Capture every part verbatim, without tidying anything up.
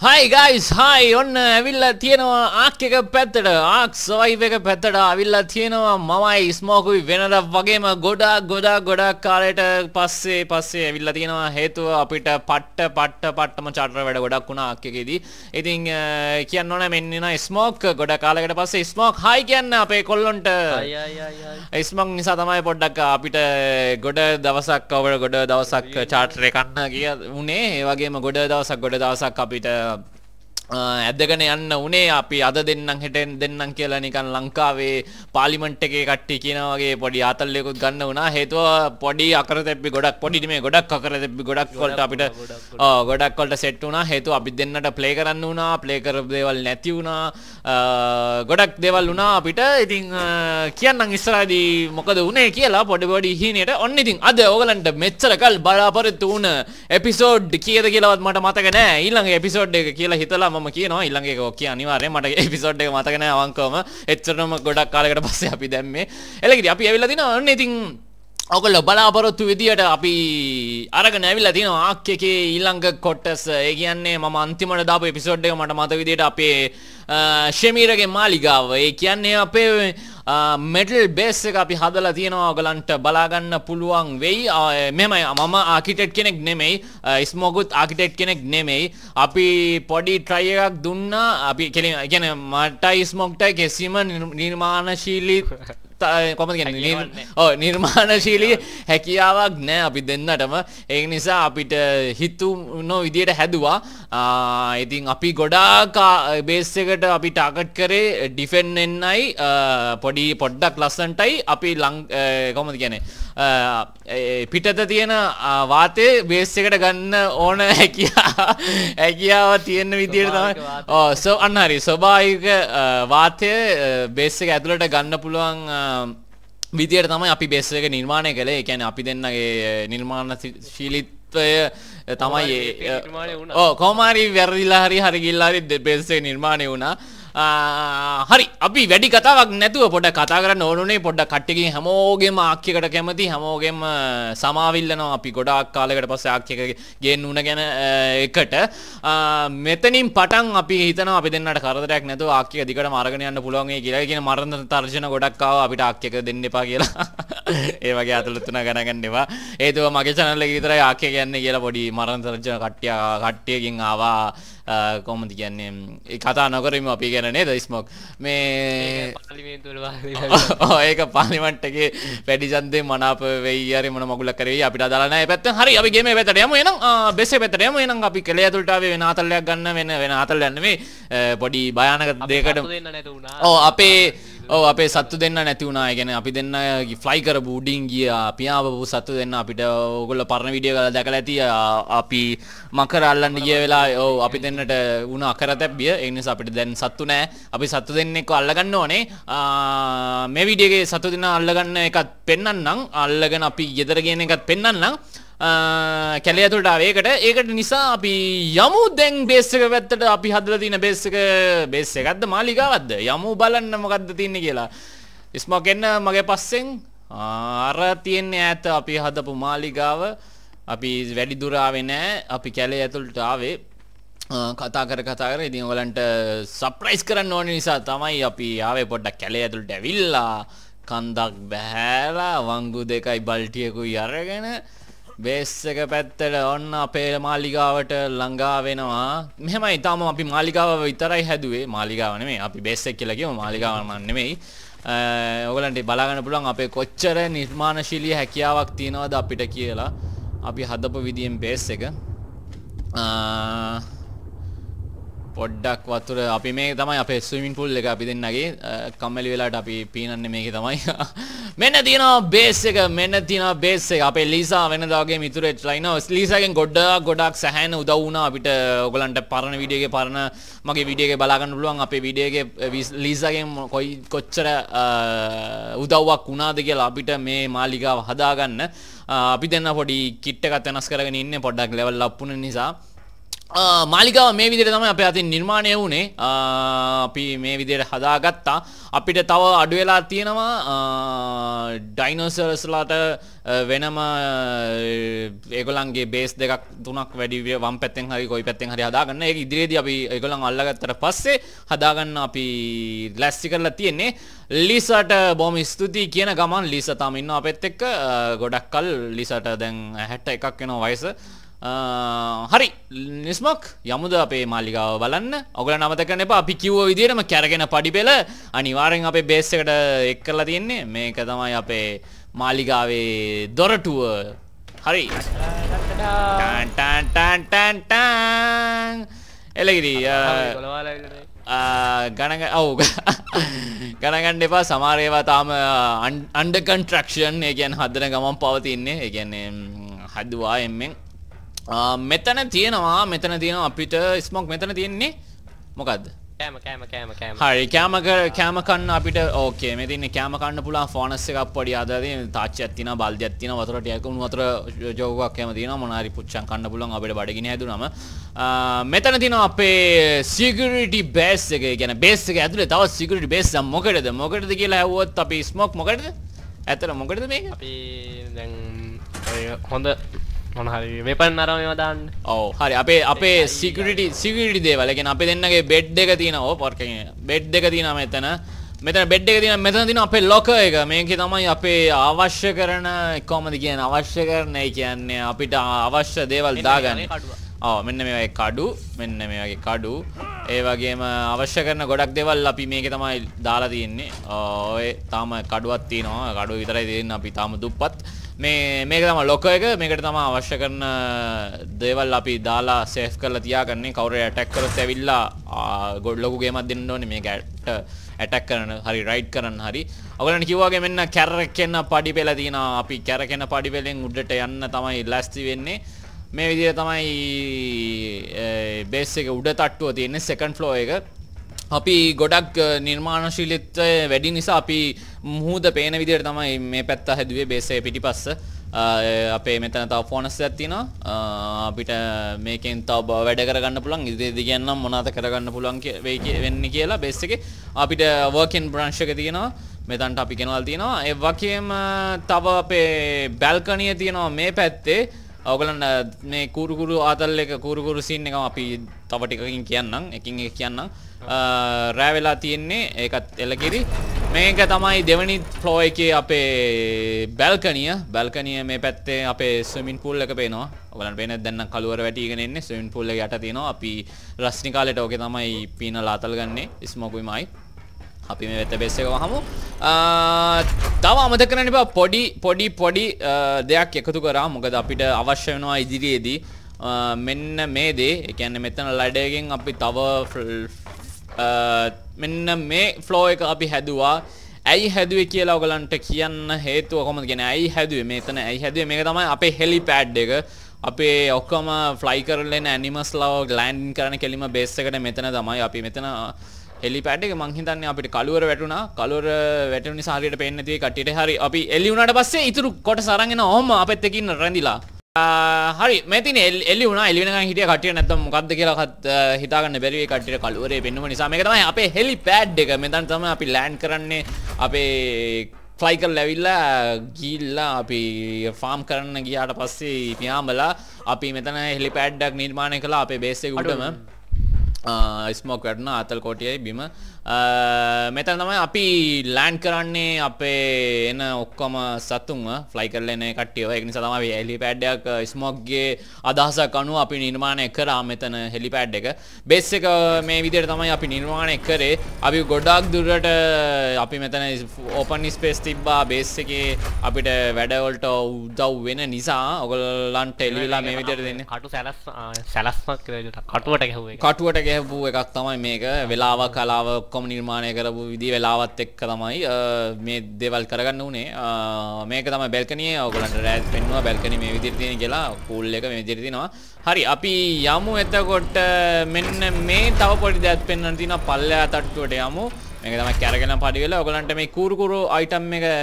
Hi guys, hi ඔන්න ඇවිල්ලා තියෙනවා ආක් එක පැත්තට ආක් සවයිව් එක පැත්තට ඇවිල්ලා තියෙනවා මමයි ස්මෝකුයි වෙනද වගේම ගොඩාක් ගොඩාක් ගොඩාක් කාලයට පස්සේ පස්සේ ඇවිල්ලා තියෙනවා හේතුව අපිට පට්ට පට්ට පට්ටම චාටර් වැඩ ගොඩක් වුණා ආක් එකේදී. ඉතින් කියන්න ඕනේ මෙන්න නා ස්මෝක් ගොඩක් කාලයකට පස්සේ ස්මෝක් hi කියන්න අපේ කොල්ලොන්ට. හයි හයි හයි හයි. ස්මෝක් නිසා තමයි පොඩ්ඩක් අපිට ගොඩ දවසක් අවර ගොඩ දවසක් චාටර් එක කන්න ගියා උනේ. ඒ වගේම ගොඩ දවසක් ගොඩ දවසක් අපිට ඇදගෙන යන්න උනේ අපි අද දෙන්නම් හෙටෙන් දෙන්නම් කියලා නිකන් ලංකාවේ පාර්ලිමේන්තු එකේ කට්ටිය කියනවා වගේ පොඩි ආතල්ලයකුත් ගන්න වුණා. හේතුව පොඩි අකරතැබ්බි ගොඩක් පොඩි නෙමෙයි ගොඩක් අකරතැබ්බි ගොඩක් වලට අපිට ඔව් ගොඩක් වලට සෙට් වුණා. හේතුව අපි දෙන්නට ප්ලේ කරන්න වුණා. ප්ලේ කරපු දේවල් නැති වුණා. ගොඩක් දේවල් වුණා අපිට. ඉතින් කියන්නම් ඉස්සරහදී මොකද වුනේ කියලා පොඩි පොඩි හිණේට. ඔන්න ඉතින් අද ඕගලන්ට මෙච්චර කල් බලාපොරොත්තු වුණ එපිසෝඩ් කීයද කියලාවත් මට මතක නෑ. ඊළඟ එපිසෝඩ් එක කියලා හිතලා මම කියනවා ඊළඟ එක ඔක්කිය අනිවාර්යෙන් මට එපිසෝඩ් එක මතක නැහැ අවංකවම එච්චරම ගොඩක් කාලයකට පස්සේ අපි දැම්මේ එලගිරි අපි ඇවිල්ලා තිනවා ඔන්න ඉතින් ඔයගොල්ලෝ බලාපොරොත්තු විදියට අපි අරගෙන ඇවිල්ලා තිනවා ආක් එකේ ඊළඟ කොටස ඒ කියන්නේ මම අන්තිමට දාපු එපිසෝඩ් එක මට මතක විදියට අපේ ෂෙමීරගේ මාලිගාව ඒ කියන්නේ අපේ මෙටල් බේස් එක අපි හදලා තියෙනවා ඔයගලන්ට බලා ගන්න පුළුවන් වෙයි. මෙහෙමයි මම ආකිටෙක්ට් කෙනෙක් නෙමෙයි ස්මෝකුත් ආකිටෙක්ට් කෙනෙක් නෙමෙයි. අපි පොඩි try එකක් දුන්නා. අපි කියන්නේ මටයි ස්මෝක්ටයි කිසිම නිර්මාණශීලී කොහොමද කියන්නේ ඔව් නිර්මාණශීලී හැකියාවක් නැහැ අපි දෙන්නටම. ඒ නිසා අපිට හිතුණු විදියට හැදුවා. ඉතින් අපි ගොඩාක් බේස් එකට අපි ටාගට් කරේ ඩිෆෙන්ඩ් වෙන්නයි පොඩි පොඩ්ඩක් ලස්සන්ටයි අපි කොහොමද කියන්නේ පිටත තියෙන වාතයේ බේස් එකට ගන්න ඕන හැකියාව හැකියාව තියෙන විදියට තමයි ඔව් සෝ අන්න හරි ස්වභාවික වාතය බේස් එක ඇතුළට ගන්න පුළුවන් විදියට තමයි අපි බේස් එක නිර්මාණය කළේ. ඒ කියන්නේ අපි දෙන්නගේ නිර්මාණශීලීත්වය තමයි ඔව් කොහොම හරි වැරදිලා හරි හරි ගිල්ලා හරි බේස් එක නිර්මාණය වුණා. හරි අපි වැඩි කතාවක් නැතුව පොඩ්ඩක් කතා කරන්න ඕනුනේ. පොඩ්ඩක් කට්ටියකින් හැමෝගෙම ආක් එකට කැමති හැමෝගෙම සමාවිල්ලනවා අපි ගොඩාක් කාලයකට පස්සේ ආක් එක ගේන්න උන ගැන එකට මෙතනින් පටන් අපි හිතනවා අපි දෙන්නට කරදරයක් නැතුව ආක් එක දිගටම අරගෙන යන්න පුළුවන් වෙයි කියලා. ඒ කියන්නේ මරණ තර්ජන ගොඩක් ආවා අපිට ආක් එක දෙන්න එපා කියලා. ඒ වගේ අතලොත් තුන ගණන් ගන්න එපා. හේතුව මගේ channel එකේ විතරයි ආක් එක යන්නේ කියලා පොඩි මරණ තර්ජන කට්ටිය කට්ටියකින් ආවා. කොහොමද කියන්නේ ඒ කතා නොකරමු අපි ගැන නේද ස්මෝක් මේ පාර්ලිමේන්තුව වල ඒක පාර්ලිමේන්තු එකේ වැඩි ඡන්දේ මනාප වෙයි හරි මොන මගුලක් කරේ අපිට අදාළ නැහැ. ඒ පැත්තෙන් හරි අපි ගේමේ පැත්තට යමු. එහෙනම් බෙස්සේ පැත්තට යමු. එහෙනම් අපි කලේ ඇතුළට ආවේ වෙන ආතල්ලයක් ගන්න වෙන වෙන ආතල්ලයක් නෙමෙයි පොඩි භයානක දෙයකට ඔව් අපේ ඔව් අපේ සත්තු දෙන්න නැති වුණා. ඒ කියන්නේ අපි දෙන්න ෆ්ලයි කරපු උඩින් ගියා පියාඹපු සත්තු දෙන්න අපිට ඕගොල්ලෝ පරණ වීඩියෝ වල දැකලා ඇති. අපි මකර අල්ලන්න ගිය වෙලාවේ ඔව් අපි දෙන්නට වුණ අකරතැබ්බිය. ඒ නිසා අපිට දැන් සත්තු නැහැ. අපි සත්තු දෙන්නෙක්ව අල්ලගන්න ඕනේ. මේ වීඩියෝ එකේ සත්තු දෙන්න අල්ලගන්න එකත් පෙන්නන්නම්. අල්ලගෙන අපි ගෙදර ගේන එකත් පෙන්නන්නම්. කැලේ ඇතුළට ආවේ ඒකට. ඒකට නිසා අපි යමු දැන් බේස් එක පැත්තට. අපි හදලා තියෙන බේස් එක බේස් එකක්ද මාලිගාවක්ද යමු බලන්න මොකද්ද තියෙන්නේ කියලා. ස්මෝක් එන්න මගේ පස්සෙන් අර තියෙන්නේ ඈත අපි හදපු මාලිගාව. අපි වැඩි දුර ආවේ නැහැ. අපි කැලේ ඇතුළට ආවේ කතා කර කතා කර. ඉතින් ඔයගලන්ට සර්ප්‍රයිස් කරන්න ඕන නිසා තමයි අපි ආවේ. පොඩ්ඩක් කැලේ ඇතුළට ඇවිල්ලා කන්දක් බහැලා වංගු දෙකයි බල්ටියකුයි අරගෙන බේස් එක පැත්තට ඔන්න අපේ මාලිගාවට ළඟා වෙනවා. මෙහෙමයි තාම අපි මාලිගාව විතරයි හැදුවේ. මාලිගාව නෙමෙයි අපි බේස් එක කියලා කියමු. මාලිගාව නම් නෙමෙයි. ඔයගලන්ට බලා ගන්න පුළුවන් අපේ කොච්චර නිර්මාණශීලී හැකියාවක් තියෙනවද අපිට කියලා. අපි හදපු විදියෙන් බේස් එක පොඩ්ඩක් වතුර අපි මේ තමයි අපේ ස්විමින් pool එක අපි දෙන්නගේ කම්මැලි වෙලාවට අපි පීනන්නේ මේකේ තමයි. මෙන්න තියෙනවා බේස් එක මෙන්න තියෙනවා බේස් එක. අපේ ලීසා වෙනදා වගේ මිතුරෙක් ලයිනවා. ලීසාගෙන් ගොඩක් ගොඩක් සැහැණ උදව් වුණා අපිට. ඔයගලන්ට පරණ වීඩියෝ එකේ පරණ මගේ වීඩියෝ එකේ බලා ගන්න පුළුවන්. අපේ වීඩියෝ එකේ ලීසාගෙන් කොයි කොච්චර උදව්වක් වුණාද කියලා අපිට මේ මාලිගාව හදාගන්න. අපි දෙන්න පොඩි කිට් එකක් වෙනස් කරගෙන ඉන්නේ පොඩ්ඩක් ලෙවල් අප් වුණ නිසා. මාලිගාව මේ විදිහට තමයි අපේ අතින් නිර්මාණය වුණේ. අපි මේ විදිහට හදාගත්තා. අපිට තව අඩු වෙලා තියෙනවා ඩයිනෝසර්ස්ලාට වෙනම ඒගොල්ලන්ගේ බේස් දෙකක් තුනක් වැඩි වම් පැත්තෙන් හරි කොයි පැත්තෙන් හරි හදාගන්න. ඒක ඉදිරියේදී අපි ඒගොල්ලන් අල්ලගත්තට පස්සේ හදාගන්න අපි ලෑස්ති කරලා තියෙන්නේ. ලීසාට බොහොම ස්තුතියි කියන ගමන් ලීසා තාම ඉන්නවා අපෙත් එක්ක. ගොඩක් කල් ලීසාට දැන් හැට එකක් වෙනවා වයස. හරි නිස්මොක් යමුද අපේ මාලිගාව බලන්න. ඔයගොල්ලෝ අමතක කරන්න එපා අපි කිව්ව විදිහටම කැරගෙන පඩි පෙළ අනිවාර්යෙන් අපේ බේස් එකට එක් කරලා තියෙන්නේ. මේක තමයි අපේ මාලිගාවේ දොරටුව. හරි ටන් ටන් ටන් ටන් ටන් එලගිරි ගණන් ඔව් ගණන් ගන්න එපා. සමහර ඒවා තාම අන්ඩර් කන්ස්ට්‍රක්ෂන් ඒ කියන්නේ හදන ගමන් පවතින්නේ. ඒ කියන්නේ හදුවා එම්ෙන් මෙතන තියෙනවා මෙතන තියෙනවා අපිට ස්මොක් මෙතන තියෙන්නේ මොකද්ද? කෑම කෑම කෑම කෑම. හරි කෑම කෑම කන්න අපිට ඕකේ මේ තියෙන්නේ කෑම කන්න පුළුවන් ෆෝනස් එකක් පොඩි අදලා තියෙන තාච්චියක් තියෙනවා බල්දියක් තියෙනවා වතුර ටිකක් උණු වතුර ජෝගයක් එහෙම තියෙනවා මොන හරි පුච්චන් කන්න පුළුවන් අපිට බඩගිනි හැදුනම. මෙතන තියෙනවා අපේ සිකියුරිටි බේස් එක. ඒ කියන්නේ බේස් එක ඇතුලේ තව සිකියුරිටි බේස් එක මොකටද මොකටද කියලා ඇහුවොත් අපි ස්මොක් මොකටද? ඇත්තට මොකටද මේක? අපි දැන් හොඳ මොන හරි වෙපන් අරම ඒවා දාන්න. ඔව් හරි අපේ අපේ සිකියුරිටි සිකියුරිටි දේවල්. ඒ කියන්නේ අපේ දෙන්නගේ බෙඩ් එක තියෙනවා. ඔව් පාර්කින් බෙඩ් එක තියෙනවා මෙතන. මෙතන බෙඩ් එක තියෙනවා. මෙතන තියෙනවා අපේ ලොකර් එක. මේකේ තමයි අපේ අවශ්‍ය කරන කොහොමද කියන්නේ අවශ්‍ය කරන ඒ කියන්නේ අපිට අවශ්‍ය දේවල් දාගන්න. ඔව් මෙන්න මේ වගේ කඩු මෙන්න මේ වගේ කඩු ඒ වගේම අවශ්‍ය කරන ගොඩක් දේවල් අපි මේකේ තමයි දාලා තියෙන්නේ. ඔය තාම කඩුවක් තියෙනවා. කඩුව විතරයි තියෙන්නේ. අපි තාම දුප්පත්. මේ මේක තමයි ලොකර් එක. මේකට තමයි අවශ්‍ය කරන දේවල් අපි දාලා සේෆ් කරලා තියාගන්නේ. කවුරු ඇටැක් කරොත් ඇවිල්ලා ලොකු ගේමක් දෙන්න ඕනේ මේකට ඇටැක් කරන හරි රයිඩ් කරන්න හරි. ඔයගොල්ලන් කිව්වාගේ මෙන්න කැරකෙන පඩි පෙළ තියෙනවා. අපි කැරකෙන පඩි පෙළෙන් උඩට යන්න තමයි ලෑස්ති වෙන්නේ. මේ විදිහට තමයි බේස් එක උඩ තට්ටුව තියෙන්නේ සෙකන්ඩ් ෆ්ලෝර් එක. අපි ගොඩක් නිර්මාණශීලීත්වය වැඩි නිසා අපි මුහුද පේන විදිහට තමයි මේ පැත්ත හැදුවේ බේස් එකේ පිටිපස්ස. අපේ මෙතන තව ෆෝනස් එකක් තියෙනවා. අපිට මේකෙන් තව වැඩ කරගන්න පුළුවන්. ඉතින් කියන්නම් මොනවාද කරගන්න පුළුවන් වෙයි වෙන්නේ කියලා බේස් එකේ. අපිට වර්කින් බ්‍රන්ච් එක තියෙනවා. මෙතනට අපි කෙනවල් තියෙනවා. ඒ වගේම තව අපේ බැල්කනිය තියෙනවා මේ පැත්තේ. ඔයගොල්ලන් මේ කුරු කුරු ආතල් එක කුරු කුරු සීන් එකම අපි තව ටිකකින් කියන්නම්. එකින් එක කියන්නම්. රෑ වෙලා තියෙන්නේ ඒකත් එලකිරි. මේක තමයි දෙවනි ෆ්ලෝර් එකේ අපේ බැල්කනිය. බැල්කනිය මේ පැත්තේ අපේ ස්විමින් pool එක පේනවා. ඔයගලන්ට පේන්නේ දැන් නම් කළුවර වැටිගෙන ඉන්නේ. ස්විමින් pool එක යට තියෙනවා. අපි රස්නි කාලේට ඕකේ තමයි පීනලා අතල් ගන්නේ. ස්මෝකුයිමයි. අපි මේ වෙත බේස් එක වහමු. තව අමතක කරන්න එපා පොඩි පොඩි පොඩි දෙයක් එකතු කරා. මොකද අපිට අවශ්‍ය වෙනවා ඉදිරියේදී මෙන්න මේ දේ. ඒ කියන්නේ මෙතන ලඩේකින් අපි තව මෙන්න මේ ෆ්ලෝ එක අපි හැදුවා. ඇයි හැදුවේ කියලා ඔයගලන්ට කියන්න හේතුව කොහොමද කියන්නේ ඇයි හැදුවේ මෙතන ඇයි හැදුවේ මේක තමයි අපේ හෙලිපෑඩ් එක. අපේ ඔක්කොම ෆ්ලයි කරලා එන ඇනිමල්ස්ලා ලෑන්ඩින් කරන කෙලිම බේස් එකට මෙතන තමයි අපි මෙතන හෙලිපෑඩ් එක මං හිතන්නේ අපිට කළුවර වැටුණා. කළුවර වැටුණ නිසා හරියට පේන්නේ නැති ඒ කට්ටියට. හරි අපි එළි වුණාට පස්සේ ඊතුරු කොටස අරන් එනවා. ඔහොම අපෙත් එක්ක ඉන්න රැඳිලා. හරි මේ තියෙන්නේ එළි වුණා. එළි වෙනකන් හිටිය කට්ටිය නැත්තම් මොකද්ද කියලා හිතාගන්න බැරි ඒ කට්ටියට කළුවරේ පෙන්නුම නිසා මේක තමයි අපේ හෙලිපෑඩ් එක. මෙතන තමයි අපි ලෑන්ඩ් කරන්නේ. අපේ ෆ්ලයි කරලා ඇවිල්ලා ගිහිල්ලා අපි ෆාම් කරන්න ගියාට පස්සේ පියාඹලා අපි මෙතන හෙලිපෑඩ් එකක් නිර්මාණය කළා අපේ බේස් එක උඩම. ස්මෝක් වැටුණා ආතල් කොටියයි බිම. මෙතන තමයි අපි ලෑන්ඩ් කරන්නේ අපේ එන ඔක්කොම සතුන්ව ෆ්ලයි කරලා එන කට්ටියව. ඒක නිසා තමයි හෙලිපෑඩ් එකක් ස්මෝක්ගේ අදහසක් අනුව අපි නිර්මාණය කරා මෙතන හෙලිපෑඩ් එක. බේස් එක මේ විදිහට තමයි අපි නිර්මාණය කරේ. අපි ගොඩක් දුරට අපි මෙතන ඕපන් ස්පේස් තිබ්බා බේස් එකේ අපිට වැඩවලට උදව් වෙන නිසා ඔයගොල්ලන්ට එළියලා මේ විදිහට දෙන්නේ. කටු සැලස් සැලස්මක් කටුවට ගැහුවේ. කටුවට ගැහපු එකක් තමයි මේක. වෙලාව කලාව ඔක්කොම නිර්මාණය කරපු විදිහ වෙලාවත් එක්ක තමයි මේ දේවල් කරගන්න උනේ. මේක තමයි බැල්කනිය. ඔයගොල්ලන්ට රෑත් පෙන්නුවා බැල්කනිය මේ විදිහට තියෙන කියලා. පූල් එක මේ විදිහට තියෙනවා. හරි අපි යමු එතකොට මෙන්න මේ තව පොඩි දෙයක් පෙන්වන්න තියෙනවා. පල්ලෙහා තට්ටුවට යමු. මේක තමයි කැරගෙන පඩි වෙලා ඔයගොල්ලන්ට මේ කූරු කූරු අයිටම් එක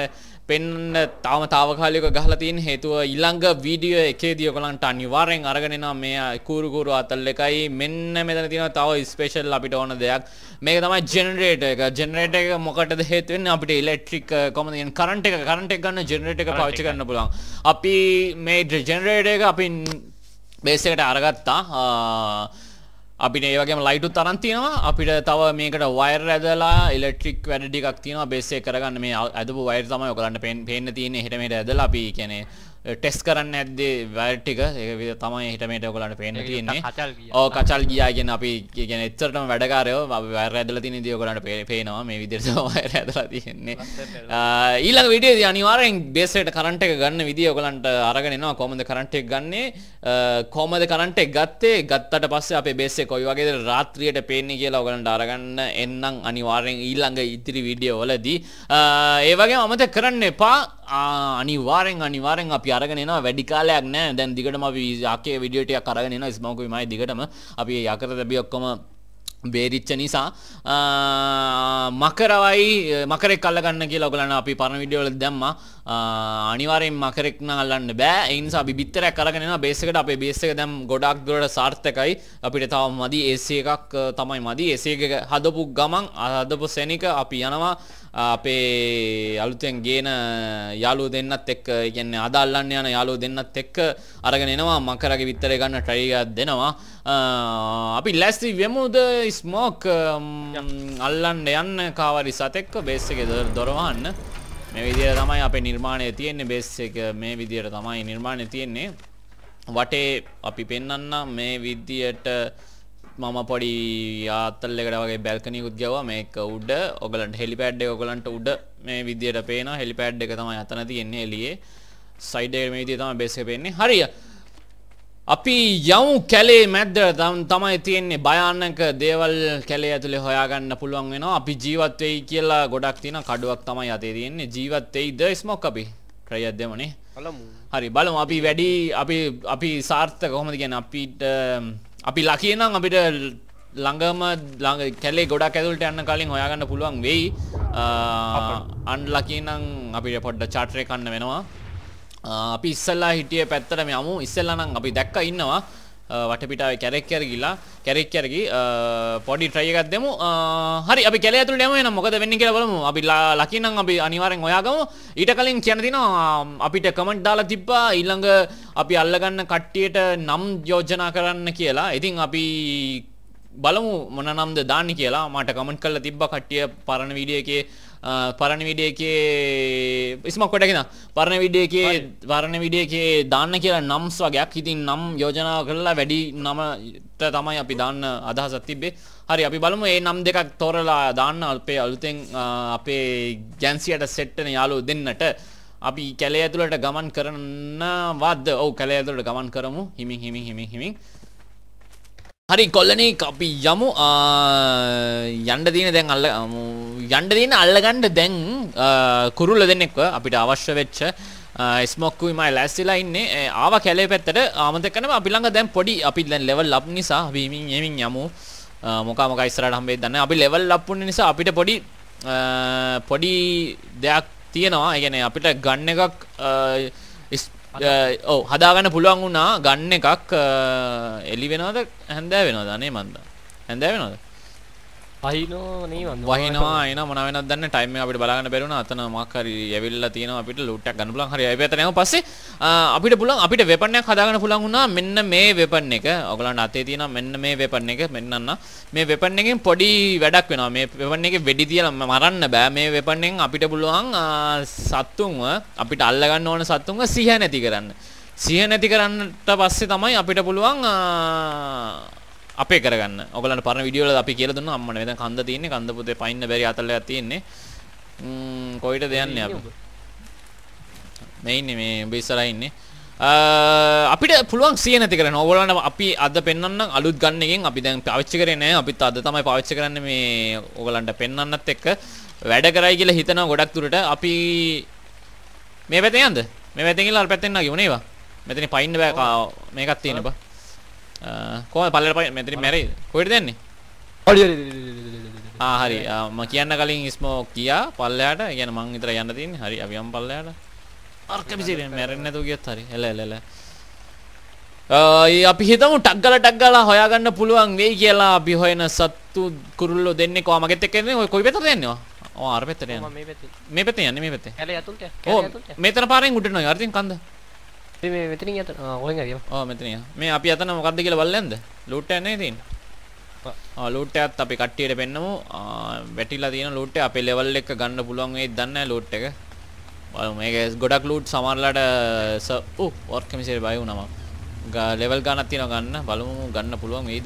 පෙන්න තාම තාවකාලිකව ගහලා තියෙන හේතුව ඊළඟ වීඩියෝ එකේදී ඔයගලන්ට අනිවාර්යෙන් අරගෙන එනවා මේ කූරු කූරු අතල් එකයි මෙන්න මෙතන තියෙනවා තව ස්පෙෂල් අපිට ඕන දෙයක් මේක තමයි ජෙනරේටර් එක ජෙනරේටර් එක මොකටද හේතු වෙන්නේ අපිට ඉලෙක්ට්‍රික් කොහොමද කියන්නේ කරන්ට් එක කරන්ට් එක ගන්න ජෙනරේටර් එක පාවිච්චි කරන්න පුළුවන් අපි මේ ජෙනරේටර් එක අපි බේස් එකට අරගත්තා අපිට ඒ වගේම ලයිටුත් තරම් තියෙනවා අපිට තව මේකට වයර් ඇදලා ඉලෙක්ට්‍රික් වැඩ ටිකක් තියෙනවා බේස් එක කරගන්න මේ ඇදපු වයර් තමයි ඔයගලන්ට පේන්න තියෙන්නේ හෙට මෙහෙට ඇදලා අපි කියන්නේ ටෙස්ට් කරන්න ඇද්දේ වයර් ටික ඒක විදිහ තමයි හෙට මෙහෙට ඔයගලන්ට පේන්න තියෙන්නේ ඔව් කචල් ගියා කියන අපි කියන්නේ එච්චරටම වැඩකාරයෝ අපි වයර් ඇදලා තියෙන ඉතින් ඔයගලන්ට පේනවා මේ විදිහට වයර් ඇදලා තියෙන්නේ ඊළඟ වීඩියෝදී අනිවාර්යෙන් බේස් එකට කරන්ට් එක ගන්න විදිය ඔයගලන්ට අරගෙන එනවා කොහොමද කරන්ට් එක ගන්නේ කොහොමද කරන්ට් එක ගත්තේ ගත්තට පස්සේ අපේ බේස් එක කොයි වගේද රාත්‍රියට පේන්නේ කියලා ඔයගලන්ට අරගන්න එන්නම් අනිවාර්යෙන් ඊළඟ ඉතිරි වීඩියෝ වලදී ඒ වගේම අමතක කරන්න එපා අනිවාර්යෙන් අනිවාර්යෙන් අපි අරගෙන එනවා වැඩි කාලයක් නෑ දැන් දිගටම අපි යකේ වීඩියෝ ටිකක් අරගෙන එනවා ස්මෝකුයි මයි දිගටම අපි යකර දැබි ඔක්කොම බේරිච්ච නිසා මකරවයි මකරෙක් අල්ලගන්න කියලා ඔයගලන්ට අපි පරණ වීඩියෝ වල දැම්මා අනිවාර්යෙන් මකරෙක් නම් අල්ලන්න බෑ ඒ නිසා අපි බිත්තරයක් අරගෙන එනවා බේස් එකට අපේ බේස් එක දැන් ගොඩක් දුරට සාර්ථකයි අපිට තව මදි ඒ සී එකක් තමයි මදි ඒ සී එක හදපු ගමන් හදපු සෙනික අපි යනවා අපේ අලුතෙන් ගේන යාළුවෝ දෙන්නත් එක්ක ඒ කියන්නේ අද අල්ලන්න යන යාළුවෝ දෙන්නත් එක්ක අරගෙන එනවා මකරගේ බිත්තරේ ගන්න try එකක් දෙනවා අපි ලැස්ති වෙමුද ස්මෝක් අල්ලන්න යන්න කාවරි සතෙක්ක බේස් එකේ දොර වහන්න මේ විදිහට තමයි අපේ නිර්මාණය තියෙන්නේ බේස් එක මේ විදිහට තමයි නිර්මාණය තියෙන්නේ වටේ අපි පෙන්වන්න මේ විදිහට මම පොඩි ආතල් එකකට වගේ බැල්කනියකුත් ගියවා මේක උඩ ඔයගලන්ට හෙලිපෑඩ් එක ඔයගලන්ට උඩ මේ විදිහට පේනවා හෙලිපෑඩ් එක තමයි අතන තියෙන්නේ එළියේ සයිඩ් එකේ මේ විදිහට තමයි බේස් එක පේන්නේ හරිය අපි යමු කැලේ මැද්ද තමයි තියෙන්නේ භයානක දේවල් කැලේ ඇතුලේ හොයාගන්න පුළුවන් වෙනවා අපි ජීවත් වෙයි කියලා ගොඩක් තියෙන කඩුවක් තමයි අතේ තියෙන්නේ ජීවත් වෙයිද ස්මෝක් අපි try එකක් දෙමුනේ බලමු හරි බලමු අපි වැඩි අපි අපි සාර්ථක කොහොමද කියන්නේ අපිට අපි ලකී නම් අපිට ළඟම ළඟ කැලේ ගොඩක් ඇතුළට යන්න කලින් හොයාගන්න පුළුවන් වෙයි අන් ලකී නම් අපිට පොඩ්ඩක් චාටර් එක කන්න වෙනවා අපි ඉස්සල්ලා හිටියේ පැත්තට යමු ඉස්සල්ලා නම් අපි දැක්ක ඉන්නවා වටපිටාවේ කැරෙක් කැරගිලා කැරෙක් කැරගි පොඩි try එකක් දෙමු හරි අපි කැලේ ඇතුළට යමු එහෙනම් මොකද වෙන්නේ කියලා බලමු අපි ලකී නම් අපි අනිවාර්යෙන් හොයාගමු ඊට කලින් කියන්න තියෙනවා අපිට කමෙන්ට් දාලා තිබ්බා ඊළඟ අපි අල්ලගන්න කට්ටියට නම් යෝජනා කරන්න කියලා ඉතින් අපි බලමු මොන නම්ද දාන්නේ කියලා මට කමෙන්ට් කරලා තිබ්බා කට්ටිය පරණ වීඩියෝ එකේ පරණ වීඩියෝ එකේ ඉස්මක් කොට කියන පරණ වීඩියෝ එකේ පරණ වීඩියෝ එකේ දාන්න කියලා නම්ස් වගේක් ඉතින් නම් යෝජනා කරලා වැඩි නමට තමයි අපි දාන්න අදහසක් තිබ්බේ හරි අපි බලමු මේ නම් දෙකක් තෝරලා දාන්න අපේ අලුතෙන් අපේ ගැන්සියට සෙට් වෙන යාළුවෝ දෙන්නට අපි කැලේ ඇතුළට ගමන් කරනවද ඔව් කැලේ ඇතුළට ගමන් කරමු හිමින් හිමින් හිමින් හිමින් හරි කොල්ලනේ අපි යමු යන්න තියෙන දැන් අල්ල යන්න තියෙන අල්ලගන්න දැන් කුරුල්ල දෙන්නෙක්ව අපිට අවශ්‍ය වෙච්ච ස්මොක්කුයි මයි ලෑස්තිලා ඉන්නේ ආවා කැලේ පැත්තට ආමන්ත්‍රණ කරනවා අපි ළඟ දැන් පොඩි අපි දැන් ලෙවල් අප් නිසා අපි හිමින් හිමින් යමු මොකා මොකා ඉස්සරහට හම්බෙද්ද නැහැ අපි ලෙවල් අප් වුන නිසා අපිට පොඩි පොඩි දෙයක් තියෙනවා ඒ කියන්නේ අපිට ගන්න එකක් ඔව් හදාගන්න පුළුවන් වුණා ගන්න එකක් එලි වෙනවද හැන්දෑ වෙනවද අනේ මන්ද හැන්දෑ වෙනවද වහිනෝ නේ මන්ද වහිනවා එන මොන වෙනවද දන්නේ ටයිම් එක අපිට බලන්න බැරි වුණා අතන මොකක් හරි ඇවිල්ලා තියෙනවා අපිට ලූට් එකක් ගන්න පුළුවන් හරි අපි අතන යමු පස්සේ අපිට පුළුවන් අපිට වෙපන් එකක් හදාගන්න පුළුවන් වුණා මෙන්න මේ වෙපන් එක ඔයගලන්ට අතේ තියෙනවා මෙන්න මේ වෙපන් එක මෙන්නන්න මේ වෙපන් එකෙන් පොඩි වැඩක් වෙනවා මේ වෙපන් එකේ වෙඩි තියලා මරන්න බෑ මේ වෙපන් එකෙන් අපිට පුළුවන් සත්තුන්ව අපිට අල්ල ගන්න ඕන සත්තුන්ව සිහ නැති කරන්න සිහ නැති කරන්නට පස්සේ තමයි අපිට පුළුවන් අපේ කරගන්න ඔයගලන්ට පරණ වීඩියෝ වල අපි කියලා දුන්නා අම්මනේ මෙතන කන්ද තියෙන්නේ කන්ද පුතේ පයින්න බැරි අතල් එකක් තියෙන්නේ ම් කොයිටද යන්නේ අපි මේ ඉන්නේ මේ ඔබ ඉස්සරහා ඉන්නේ අපිට පුළුවන් සිය නැති කරන්න ඕගොල්ලන්ට අපි අද පෙන්වන්නම් අලුත් ගන්න එකෙන් අපි දැන් පාවිච්චි කරේ නැහැ අපිත් අද තමයි පාවිච්චි කරන්නේ මේ ඕගොල්ලන්ට පෙන්වන්නත් එක්ක වැඩ කරයි කියලා හිතනවා ගොඩක් දුරට අපි මේ පැත්තෙන් යන්ද මේ පැත්තෙන් ගිහලා අර පැත්තෙන් නගිමු නේවා මෙතන පයින්න බෑ මේකක් තියෙන බා කොහොමද පල්ලෙට පයින් මෙතන මැරෙයිද කොහෙද දෙන්නේ හරි හරි ආ හරි මම කියන්න කලින් ස්මෝක් කියා පල්ලෙහාට කියන මං විතර යන්න තියෙන්නේ හරි අපි යමු පල්ලෙහාට අර්ක මිසිරෙන් මැරෙන්නේ නැතුව ගියත් හරි එල එල එල අපි හිතමු ටක් ගාලා ටක් ගාලා හොයාගන්න පුළුවන් වෙයි කියලා අපි හොයන සත්තු කුරුල්ලෝ දෙන්නේ කොහා මගෙත් එක්ක එන්නේ ඔය කොයි පැත්තටද යන්නේ ඔය අර පැත්තට යන්නේ මේ පැත්තේ මේ පැත්තේ යන්නේ මේ පැත්තේ කැලේ යතුල්ට කැලේ යතුල්ට මෙතන පාරෙන් උඩට නෝ අර තින් කන්ද මේ මේ මෙතනින් යත ආ ඔහෙන් හරි ඔව් මෙතන යා මේ අපි අතන මොකද්ද කියලා බලලා යන්නද ලූට් එක නේ තියෙන්නේ ආ ලූට් එකත් අපි කට්ටියට පෙන්නමු වැටිලා තියෙන ලූට් එක අපේ ලෙවල් එක ගන්න පුළුවන් වෙයිද දන්නේ නැහැ ලූට් එක බලමු මේක ගොඩක් ලූට් සමහරලාට ඔව් වර්ක් මිසිරේ බය වුණා මම ලෙවල් ගන්නක් තියෙනවා ගන්න බලමු ගන්න පුළුවන් වෙයිද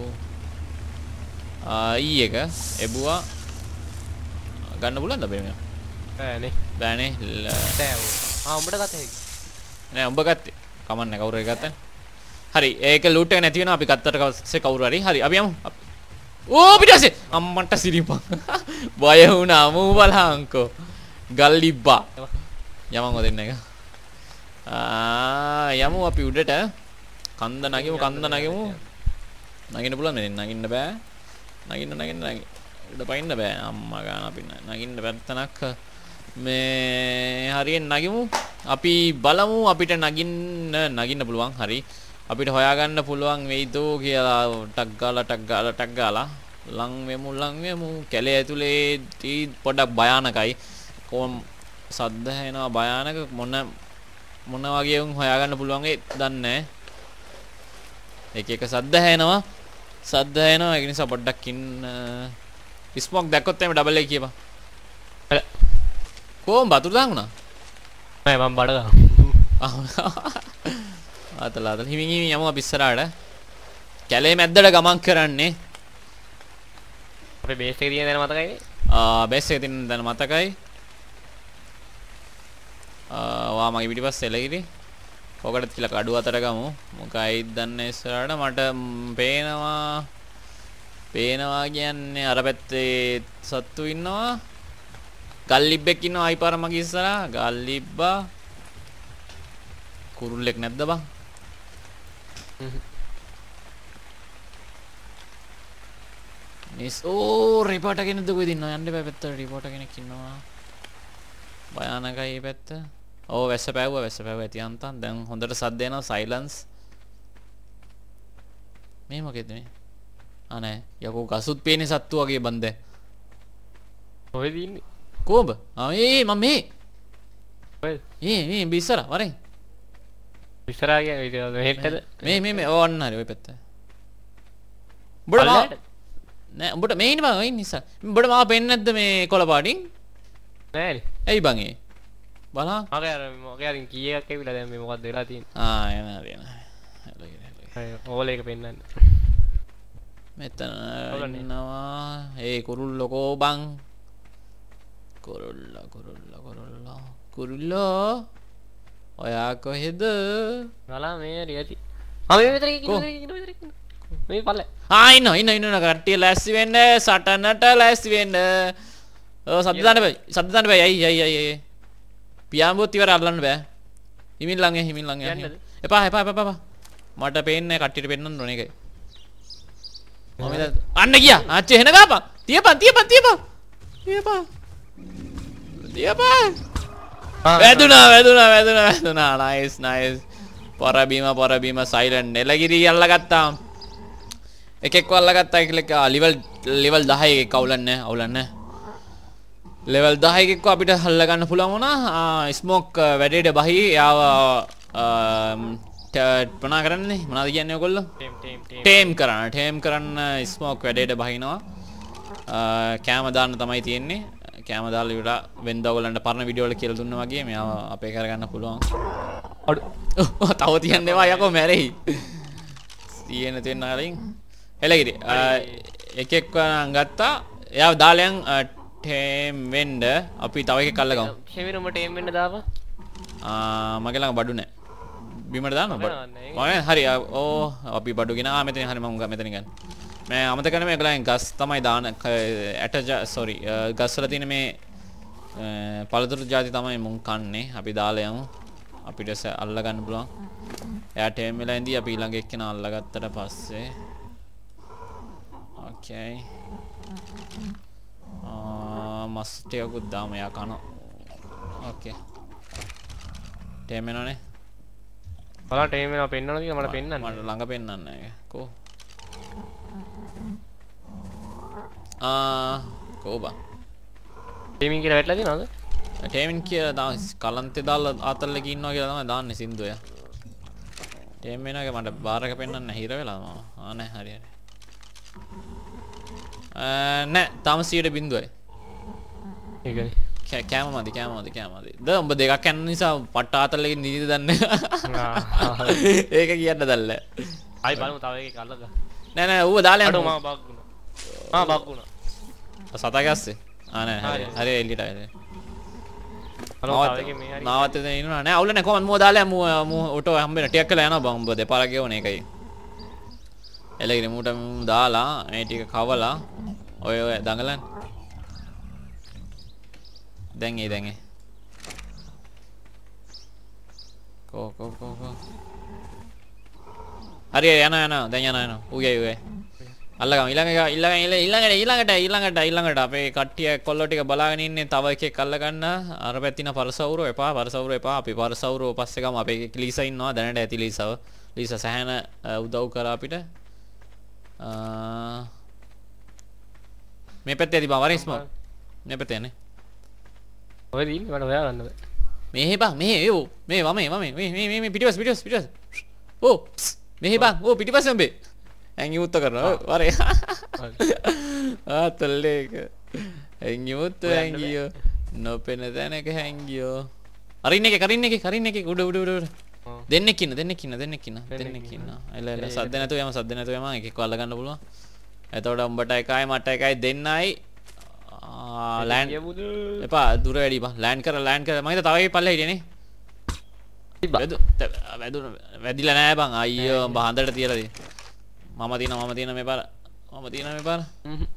ආ ඊ එක එබුවා ගන්න පුළුවන්ද අපේ මේක බෑනේ බෑනේ තෑව් ආ උඹට ගත්තා ඒක නෑ උඹ ගත්තේ කමන්නේ කවුරු හරි ගත්තා හරි ඒක ලූට් එක නැති වෙනවා අපි ගත්තට පස්සේ කවුරු හරි හරි අපි යමු ඕ පිටසේ අම්මන්ට සිරිපන් බය වුණා මූ බලහන්කෝ ගල්ලිබ්බා යමන් ඔතෙන් එක ආ යමු අපි උඩට කන්ද නගිමු කන්ද නගිමු නගින්න පුළුවන් නේ නගින්න බෑ නගින්න නගින්න නගින්න උඩ පයින්න බෑ අම්මා ගාන අපි නගින්න පැත්තනක් මේ හරියෙන් නගිමු අපි බලමු අපිට නගින්න නගින්න පුළුවන් හරි අපිට හොයාගන්න පුළුවන් වෙයිද කියලා ටක් ගාලා ටක් ගාලා ටක් ගාලා ලං වෙමු ලං වෙමු කැලේ ඇතුලේ තී පොඩක් භයානකයි කොම් සද්ද එනවා භයානක මොන මොන වගේ උන් හොයාගන්න පුළුවන් ඒ දන්නේ එක එක සද්ද හැෙනවා සද්ද හැෙනවා ඒක නිසා පොඩ්ඩක් ඉන්න ස්මෝක් දැක්කොත් එමෙ ඩබල් එක කියපන් කොහොම බතුර දාන්නා නෑ මම බඩ ගා ආතලා ආතලා හිමින් හිමින් යමු අපි ඉස්සරහට කැලේ මැද්දට ගමන් කරන්නේ අපේ බේස් එකේ තියෙන දැන මතකයිනේ ආ බේස් එකේ තියෙන දැන මතකයි ආ වා මගේ පිටිපස්සේ එළගිරි ඔකට තියලා කඩුව අතර ගමු මොකයිද දන්නේ ඉස්සරහට මට පේනවා පේනවා කියන්නේ අර පැත්තේ සත්තු ඉන්නවා ගල්ලිබ්බෙක් ඉන්නවා අයිපාර මගේ ඉස්සරහා ගල්ලිබ්බා කුරුල්ලෙක් නැද්ද බං මිස් ඕ රිපෝටර් කෙනෙක්ද කොහෙද ඉන්නව යන්න බෑ පැත්තට රිපෝටර් කෙනෙක් ඉන්නවා භයානකයි මේ පැත්ත ඕ වැස්ස පෑවුවා වැස්ස පෑවුවා ඇති අන්තන් දැන් හොඳට සද්ද එනවා සයිලන්ස් මේ මොකේද මේ ආ නෑ යකෝ ගසුත් පේන්නේ සත්තු වගේ බන්ද කොහෙද ඉන්නේ කොහොමද ආ මේ මම මේ කොහෙද මේ මේ බිස්සර වරෙන් ඉස්සරහා ගියා මෙහෙටද මේ මේ මේ ඕන්න හරි ඔය පැත්ත උඹට නෑ උඹට මේ ඉන්න බං ඉන්න ඉස්සර උඹට මාව පෙන්නේ නැද්ද මේ කොළ පාටින් නෑනේ ඇයි බං ඒ බලන්න මගේ අර මගේ අරින් කී එකක් ඇවිල්ලා දැන් මේ මොකක්ද වෙලා තියෙන්නේ ආ එන හරි එන ඕල එක පෙන්නන්න මෙතන ඉන්නවා ඒ කුරුල්ලෝ කෝ බං කුරුල්ලා කුරුල්ලා කුරුල්ලා කුරුල්ලෝ ඔයා කොහෙද ගලා මේ රියති ආ මේ විතර කිනෝ මේ පල්ල ආ ඉන්න ඉන්න ඉන්න කට්ටිය ලෑස්ති වෙන්න සටනට ලෑස්ති වෙන්න ඔව් සද්ද දාන්න බෑ සද්ද දාන්න බෑ අයි අයි අයි පියාඹුත් ඉවර අල්ලන්න බෑ හිමින් ළඟ හිමින් ළඟ එපා එපා එපා එපා මට පේන්නේ කට්ටියට පෙන්නන්න ඕනේ ඒකයි මම අන්න ගියා ආච්චි එහෙන ගාපන් තියපන් තියපන් තියපන් තියපන් තියපන් වැදුනා වැදුනා වැදුනා වැදුනා නයිස් නයිස් පොරබීම පොරබීම සයිලන්ට් නෙලගිරි අල්ලගත්තා එකෙක්ව අල්ලගත්තා කියලා ලෙවල් ලෙවල් දහ එකක් අවුලන්නේ අවුලන්නේ ලෙවල් දහ එකක්ව අපිට අල්ල ගන්න පුළුවන් වුණා ස්මෝක් වැඩේට බහි යාව මොනා කරන්නේ මොනවද කියන්නේ ඔයගොල්ලෝ ටේම් කරන්න ටේම් කරන්න ස්මෝක් වැඩේට බහිනවා කැම දාන්න තමයි තියෙන්නේ කැම දාලා ඉවර වෙන්ද ඔයගොල්ලන්ට පරණ වීඩියෝ වල කියලා දුන්නා වගේ මෙයාව අපේ කරගන්න පුළුවන් අඩු තව තියන්න එපා යකෝ මැරෙයි තියෙන තෙන්න අරින් එළගිරි එකෙක්ව නම් ගත්තා එයාව දාලයන් ටේම් වෙන්න අපි තව එකෙක් අල්ල ගමු ෂෙමිර උඹ ටේම් වෙන්න දාපන් ආ මගේ ළඟ බඩු නැහැ බිමට දාන්න බඩු මම හරි ඕ අපි බඩු ගෙන ආ මෙතන හරි මම මෙතන ගන්න මම අමතක කරන්නේ මේගොල්ලන් ගස් තමයි දාන ඇට සෝරි ගස් වල තියෙන මේ පළතුරු ಜಾති තමයි මුන් කන්නේ අපි දාලා යමු අපිට අල්ල ගන්න පුළුවන් එයා ටේම් වෙලා ඉඳී අපි ඊළඟ එක්කෙනා අල්ලගත්තට පස්සේ ඕකේ ආ මස් ටිකකුත් දාමු යා කනවා ඕකේ ටේම් එනවනේ බලන්න ටේම් එනවා පෙන්නනවද කියලා මට පෙන්නන්න මට ළඟ පෙන්නන්න නැහැ කෝ ආ කෝ බං ටේමින් කියලා වැටලා තියෙනවද ටේමින් කියලා දාන කලන්තේ දාලා ආතල්ලක ඉන්නවා කියලා තමයි දාන්නේ සින්දුය ටේම් වෙනවාගේ මට බාර් එක පෙන්නන්න හිර වෙලා මම ආ නෑ හරි හරි නෑ තාම සියයට බිංදුවයි ඒකයි කෑම මදි කෑම මදි කෑම මදි ද උඹ දෙකක් යන නිසා පට්ට ආතල්ලකින් නිදිද දන්නේ ඒක කියන්න දැල්ල ආයි බලමු තව එකක් අල්ලග නෑ නෑ ඌව දාලා යන්න මම බග්ගුණා ආ බග්ගුණා සතා ගැස්සේ ආ නෑ හරි හරි එළියට ආවේ හලෝ තව එකේ මේ හරි මාවත් එතන ඉන්නවා නෑ අවුල නෑ කොහොමද මෝ දාලා මෝ මෝ ඔටෝ හම්බෙන ටිකක් කළා යනවා බං උඹ දෙපාරක් ගෙවන එකයි එළගිරි මූට දාලා මේ ටික කවලා ඔය ඔය දඟලන් දැන් ඒ දැන් ඒ කෝ කෝ කෝ කෝ හරි යනවා යනවා දැන් යනවා යනවා ඌගේ ඌගේ අල්ලගමු ඊළඟ එක ඊළඟ ඊළඟට ඊළඟට ඊළඟට ඊළඟට අපේ කට්ටිය කොල්ලෝ ටික බලාගෙන ඉන්නේ තව එකෙක් අල්ල ගන්න අර පැත්තින පරසවුරු එපා පරසවුරු එපා අපි පරසවුරු පස්සේ ගමු අපේ ලීසා ඉන්නවා දැනට ඇති ලීසාව ලීසා සහන උදව් කරා අපිට මේ පැත්තේ ඇති බං වරිස්ම මේ පැත්තේ නේ ඔය දින් මට හොයා ගන්න බෑ මෙහෙ බං මෙහෙ යෝ මේ වමේ වමේ මේ මේ මේ පිටිපස් පිටිපස් පිටිපස් ඕ මෙහෙ බං ඕ පිටිපස් උඹේ ඇඟි මුත්ත කරනවා වරේ ආ තල්ලේක ඇඟි මුත්ත ඇඟියෝ නොපෙන තැනක හැංගියෝ අරින්න එක කරින්න එක කරින්න එක උඩ උඩ උඩ දෙන්නෙක් ඉන්න දෙන්නෙක් ඉන්න දෙන්නෙක් ඉන්න දෙන්නෙක් ඉන්න එල එල සද්ද නැතුව යම සද්ද නැතුව යම එකෙක්ව අල්ල ගන්න පුළුවන් එතකොට උඹට එකයි මට එකයි දෙන්නයි ලෑන්ඩ් එපා දුර වැඩි බං ලෑන්ඩ් කර ලෑන්ඩ් කර මම හිතා තව එකේ පල්ලෙ හිටියනේ වැදුන වැදිලා නෑ බං අයියෝ උඹ හඳට තියලා දී මම තියෙනවා මම තියෙනවා මේ පාර මම තියෙනවා මේ පාර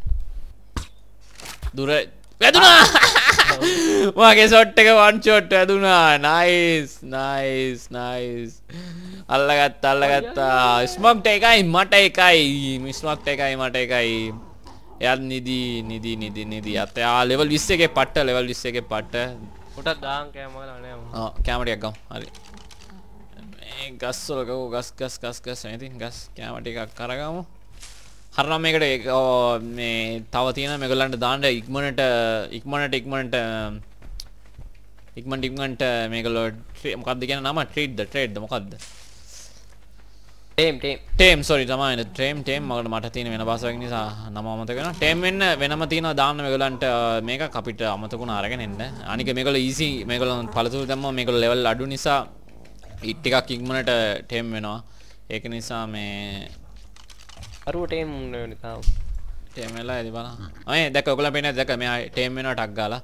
දුර වැදුනා මගේ ෂොට් එක වන් ෂොට් වැදුනා නයිස් නයිස් නයිස් අල්ලගත්තා අල්ලගත්තා ස්මොක්ට් එකයි මට එකයි ස්මොක්ට් එකයි මට එකයි එයාත් නිදි නිදි නිදි නිදි අත යා ලෙවල් විස්ස එකේ පට්ට ලෙවල් විස්ස එකේ පට්ට උටක් දාන් කෑම වල නෑ ආ කැම ටිකක් ගමු හරි මේ ගස් වල ගෝ ගස් ගස් ගස් ගස් ඉතින් ගස් කැම ටිකක් කරගමු හරනම් මේකට මේ තව තියෙන මේගොල්ලන්ට දාන්න ඉක්මනට ඉක්මනට ඉක්මනට ඉක්මනට ඉක්මනට මේගොල්ලෝ මොකක්ද කියන නම ට්‍රේඩ් ද ට්‍රේඩ් ද මොකක්ද ටේම් ටේම් ටේම් සෝරි තමයි ටේම් ටේම් මකට මට තියෙන වෙන භාෂාවක් නිසා නම අමතක වෙනවා ටේම් වෙන්න වෙනම තියෙනවා දාන්න මේගොල්ලන්ට මේක අපිට අමතකුණ අරගෙන එන්න අනික මේගොල්ලෝ ඊසි මේගොල්ලෝ පළතුරු දැම්මම මේගොල්ලෝ ලෙවල් අඩු නිසා හිට් ටිකක් ඉක්මනට ටේම් වෙනවා ඒක නිසා මේ අරුව ටේම් වෙන්නේ තාම ටේම් වෙලා ඉතින් බලන්න අනේ දැක්ක ඔයගොල්ලෝ පේන්නේ දැක්ක මෙයා ටේම් වෙනවා ටක් ගාලා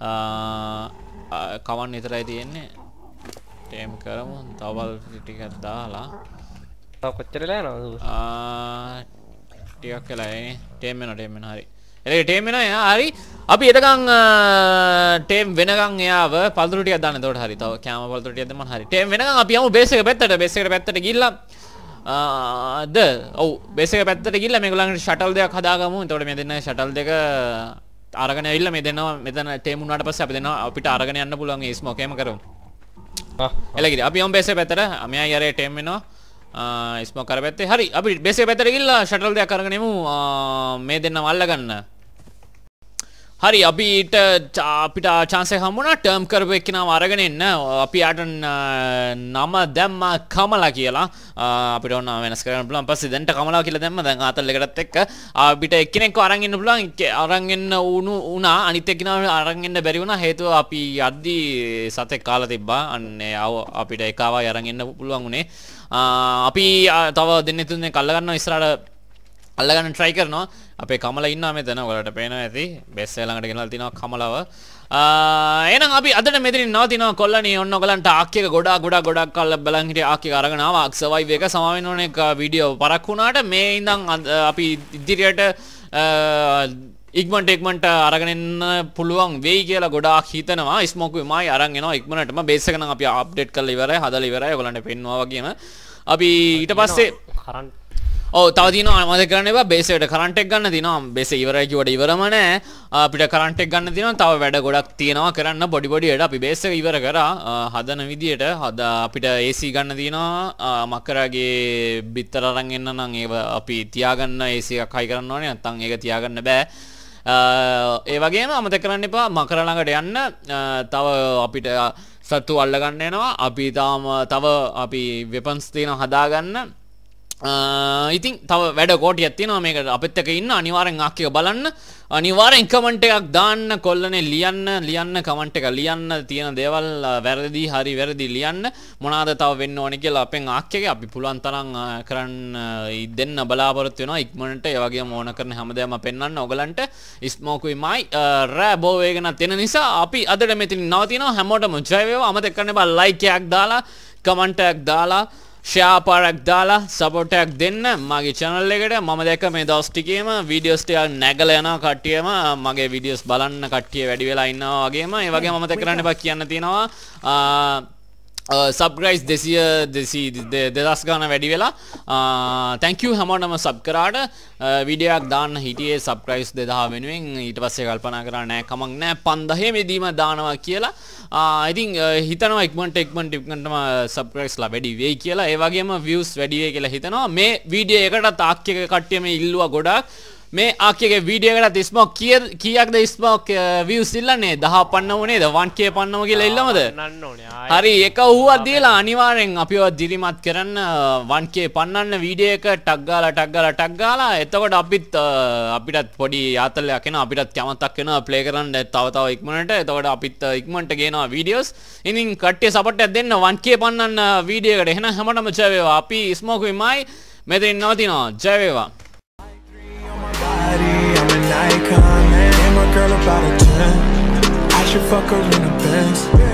කවන් විතරයි තියෙන්නේ ටේම් කරමු තව බල් ටිකක් දාලා තව කොච්චර වෙලා යනවද ආ ටිකක් වෙලා එනේ ටේම් වෙනවා ටේම් වෙනවා හරි එලේ ටේම් වෙනවා එයා හරි අපි එතකන් ටේම් වෙනකන් එයාව පළතුරු ටිකක් දාන්න එතකොට හරි තව කැම පළතුරු ටිකක් දෙන්න හරි ටේම් වෙනකන් අපි යමු බේස් එක පැත්තට බේස් එකට පැත්තට ගිහිල්ලා ද ඔව් බේස් එක පැත්තට ගිහිල්ලා මේගොල්ලන්ට ෂටල් දෙකක් හදාගමු එතකොට මේ දෙන්න ෂටල් දෙක අරගෙන ඇවිල්ලා මේ දෙන්නවා මෙතන ටේම් වුණාට පස්සේ අපි දෙන්නවා අපිට අරගෙන යන්න පුළුවන් ඒ ස්මෝක් එහෙම කරමු ආ එලගිරි අපි යමු බේස් එක පැත්තට මෙයා යාරේ ටේම් වෙනවා ස්මෝක් කර පැත්තේ හරි අපි බේස් එක පැත්තට ගිහිල්ලා ෂටල් දෙකක් අරගෙන එමු මේ දෙන්නම අල්ලගන්න හරි අපිට අපිට chance එක හම්බුණා ටර්ම් කරපු එක්කනම අරගෙන එන්න අපි යාට නම දැම්ම කමලා කියලා අපිට ඕන වෙනස් කරන්න පුළුවන් පස්සේ දැන්ට කමලා කියලා දැම්ම දැන් ආතල් එකටත් එක්ක අපිට එක්කෙනෙක්ව අරන් ඉන්න පුළුවන් අරන් එන්න උණු උනා අනිත් එක්කෙනාව අරන් එන්න බැරි වුණා හේතුව අපි යද්දි සතෙක් කාලා තිබ්බා අන්නේ අපිට එකවයි අරන් එන්න පුළුවන් උනේ අපි තව දෙන්නේ තුනේ කල්ල ගන්නවා ඉස්සරහට අල්ලගන්න try කරනවා අපේ කමලා ඉන්නවා මෙතන ඔයාලට පේනවා ඇති බෙස් එක ළඟට ගෙනල්ලා තිනවා කමලව එහෙනම් අපි අදට මෙතනින් නවතිනවා කොල්ලණී ඔන්න ඔයගලන්ට ආක් එක ගොඩාක් ගොඩාක් ගොඩාක් කල් බලන් හිටිය ආක් එක අරගෙන ආවා ආක් සර්වයිව් එක සමා වෙන ඕනේ වීඩියෝ පරක් වුණාට මේ ඉඳන් අපි ඉදිරියට ඉක්මනට ඉක්මනට අරගෙන එන්න පුළුවන් වෙයි කියලා ගොඩාක් හිතනවා ස්මෝක් විමයි අරන් එනවා ඉක්මනටම බේස් එක නම් අපි අප්ඩේට් කරලා ඉවරයි හදලා ඉවරයි ඔයගලන්ට පෙන්නවා වගේම අපි ඊට පස්සේ කරන්ට් ඔව් තව තියෙනවා මම කරන්න එපා බේස් එකට කරන්ට් එක ගන්න තියෙනවා බේස් එක ඉවරයි කිව්වට ඉවරම නෑ අපිට කරන්ට් එක ගන්න තියෙනවා තව වැඩ ගොඩක් තියෙනවා කරන්න පොඩි පොඩි වැඩ අපි බේස් එක ඉවර කරා හදන විදියට හද අපිට A C ගන්න තියෙනවා මක්කරගේ බිත්තර අරන් එන්න නම් ඒව අපි තියාගන්න A C එකක් හයි කරන්න ඕනේ නැත්නම් ඒක තියාගන්න බෑ ඒ වගේම අමතක කරන්න එපා මකර ළඟට යන්න තව අපිට සතු අල්ල ගන්න එනවා අපි තාම තව අපි වෙපන්ස් තියෙනවා හදාගන්න ඉතින් තව වැඩ කෝටියක් තියෙනවා මේකට අපිත් එක්ක ඉන්න අනිවාර්යෙන් ආක් එක බලන්න අනිවාර්යෙන් කමෙන්ට් එකක් දාන්න කොල්ලනේ ලියන්න ලියන්න කමෙන්ට් එක ලියන්න තියෙන දේවල් වැරදි හරි වැරදි ලියන්න මොනවාද තව වෙන්න ඕනේ කියලා අපෙන් ආක් එක අපි පුළුවන් තරම් කරන්න දෙන්න බලාපොරොත්තු වෙනවා ඉක්මනට ඒ වගේම ඕන කරන හැමදේම පෙන්වන්න ඔයගලන්ට ස්මෝකුයි මයි රෑබෝ වේගන තියෙන නිසා අපි අදට මෙතන නවතිනවා හැමෝටම ජය වේවා අමතක කරන්න එපා ලයික් එකක් දාලා කමෙන්ට් එකක් දාලා ෂෙයා පාරක් දාලා සපෝට් එකක් දෙන්න මගේ channel එකට මම දැක්ක මේ දවස් ටිකේම වීඩියෝස් ටිකක් නැගලා යනවා කට්ටියම මගේ වීඩියෝස් බලන්න කට්ටිය වැඩි වෙලා ඉන්නවා වගේම ඒ වගේම මම දැක් කරන්න එපා කියන්න තියෙනවා සබ්ස්ක්‍රයිබ් දෙසිය දෙදස් ගාන වැඩි වෙලා thank you හැමෝටම සබ් කරාට වීඩියෝ එකක් දාන්න හිටියේ සබ්ස්ක්‍රයිබ්ස් දෙදහ වෙනුවෙන් ඊට පස්සේ කල්පනා කරා නෑ කමක් නෑ පන්දහේ මෙදීම දානවා කියලා ඉතින් හිතනවා ඉක්මනට ඉක්මනට ඉක්මනටම සබ්ස්ක්‍රයිබ්ස්ලා වැඩි වෙයි කියලා ඒ වගේම views වැඩි වෙයි කියලා හිතනවා මේ වීඩියෝ එකටත් ආක් එක කට්ටිය මේ ඉල්ලුවා ගොඩක් මේ ආක්කගේ වීඩියෝ එකකට ස්මෝක් කීයක්ද ස්මෝක් views ඉල්ලන්නේ දහ පන්නව නේද one K පන්නව කියලා ඉල්ලමද නන්න ඕනේ හරි එක උහුවක් දීලා අනිවාර්යෙන් අපිව දිරිමත් කරන්න one K පන්නන්න වීඩියෝ එක ටක් ගාලා ටක් ගාලා ටක් ගාලා එතකොට අපිත් අපිටත් පොඩි ආතල්ලයක් එනවා අපිටත් කැමැත්තක් එනවා ප්ලේ කරන්න තව තව ඉක්මනට එතකොට අපිත් ඉක්මනට ගේනවා වීඩියෝස් ඉතින් කට්ටිය සපෝට් එකක් දෙන්න one K පන්නන්න වීඩියෝ එකට එහෙනම් හැමෝටම ජය වේවා අපි ස්මෝකුයි මයි මෙතනින් නවතිනවා ජය වේවා I'm an icon, man. And my girl about a ten. I should fuck her in the Benz.